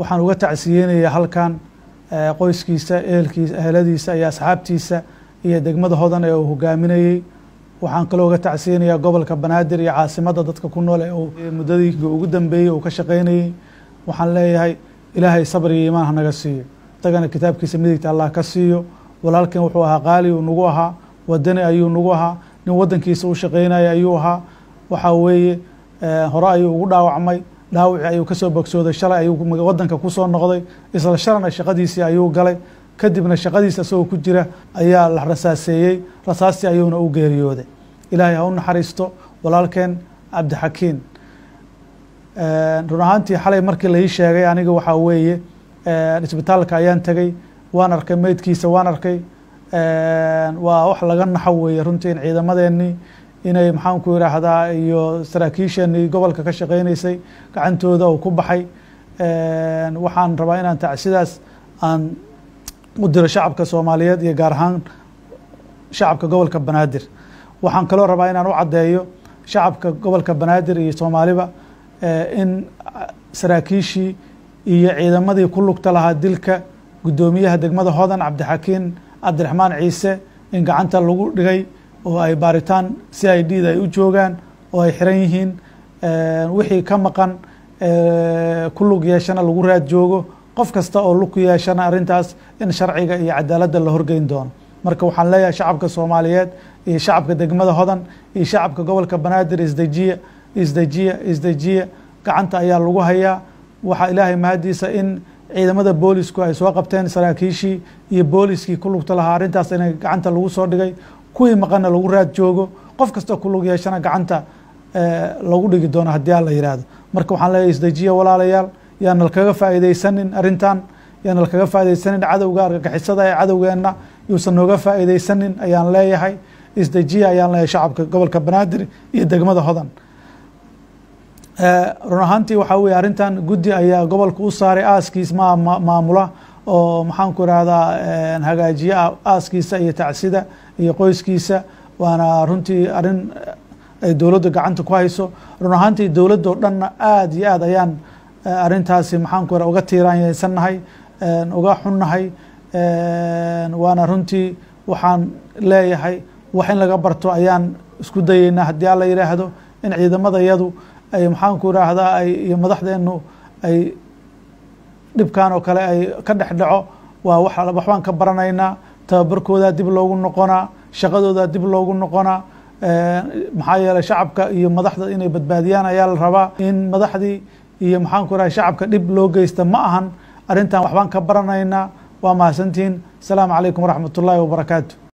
waxaan uga tacsiyeynaya halkan qoyskiisa eheladiisa iyo asxaabtiisa iyo degmada hodan ee uu hogaaminayay waxaan kaloo uga tacsiyeynaya gobolka Banaadir iyo caasimadda dadka ku nool ee muddadii ugu dambeeyay uu ka shaqeynayay waxaan leeyahay ilaahay sabr iyo iimaan naga siiyo tagana kitaabkiisa midigta Allah ka siiyo walaalkeen wuxuu ahaa qaali uu nagu ahaa wadani ayuu nagu ahaa nin wadankiisa u shaqeynaya ayuu ahaa waxa weeye hore ayuu ugu dhaawacmay dhaawaci ayuu ka soo bogsooday shalay ayuu wadanka ku soo noqday isla shalana shaqadiisii ayuu galay kadibna shaqadiisa soo ku jira ayaa la rasaaseeyay rasaasti ayuuna u geeriyooday ilaahay ha u naxariisto walaalkeen Cabdixakiin run ahaantii xalay markii la ii sheegay aniga waxa weeye isbitaalka ayaan tagay waan arkay meydkiisa waan arkay waa wax laga naxo weeye runtii ciidamadeennii inay maxaan ku yiraahdaa iyo saraakiishii gobolka ka shaqeynaysay gacantooda oo ku baxay waxaan rabaa inaan tacsidaas aan u diro shacabka Soomaaliyeed iyo gaar ahaan shacabka gobolka Banaadir waxaan kaloo rabaa inaan u cadeeyo shacabka gobolka Banaadir iyo Soomaaliba in saraakiishii iyo ciidamadii ku lugta lahaa dilka gudoomiyaha degmada Hodan Cabdixakiin Cabdiraxmaan Ciise in gacanta lagu dhigay oo ay baaritaan CID ay u joogaan oo ay xiran yihiin wixii ka maqan ku lug yeeshana lagu raad joogo qof kasta oo lug yeeshana arintaas in sharciga iyo cadaaladda la horgeyn doono marka waxaan leeyahay shacabka Soomaaliyeed iyo shacabka degmada Hodan iyo shacabka gobolka Banaadir isdajiya gacanta ayaa lagu hayaa waxa ilaahay mahadiisa in ciidamada boolisku ay soo qabteen saraakiishii iyo booliskii ku lugta lahaa arintaas in gacanta lagu soo dhigay kuwii maqana lagu raad joogo qof kasta ku lug yeeshana gacanta lagu dhigi doono haddii la yiraahdo marka waxaan leeyahay isdajiya walaalayaal yaan kaga faa'iideysanin arintan yaan kaga faa'iideysanin cadawga argagixisada ee cadawgeena yuusan nooga faa'iideysanin ayaan leeyahay isdajiya ayaan leeyahay shacabka gobolka Banaadir iyo degmada Hodan run ahaantii waxa weeye arintan guddi ayaa gobolka u saaray aaskiis maamula oo maxaan ku raahdaa hagaajiya aaskiisa iyo tacsida iyo qoyskiisa waana runtii arin ay dawladda gacanta ku hayso run ahaantii dawladda oo dhan aad iyo aad ayaan arintaasi maxaan ku uga tiiraanyeysanahay uga xunnahay waana runtii waxaan leeyahay wax in laga barto ayaan isku dayeynaa haddii la yiraahdo in ciidamadayadu ay maxaan ku raahdaa ay iyo madaxdeenu ay dhibkan oo kale ay ka dhaxdhaco waa waxbaan ka baranaynaa tababarkooda dib loogu noqonaa shaqadooda dib loogu noqonaa maxaa yeelay shacabka iyo madaxda inay badbaadiyaan ayaa la rabaa in madaxdii iyo maxaan ku raahdaa shacabka dhib loo geysta ma ahan arintan waxbaan ka baranaynaa waa mahadsantihiin asalaamu calaykum waraxmatullaahi wabarakaatu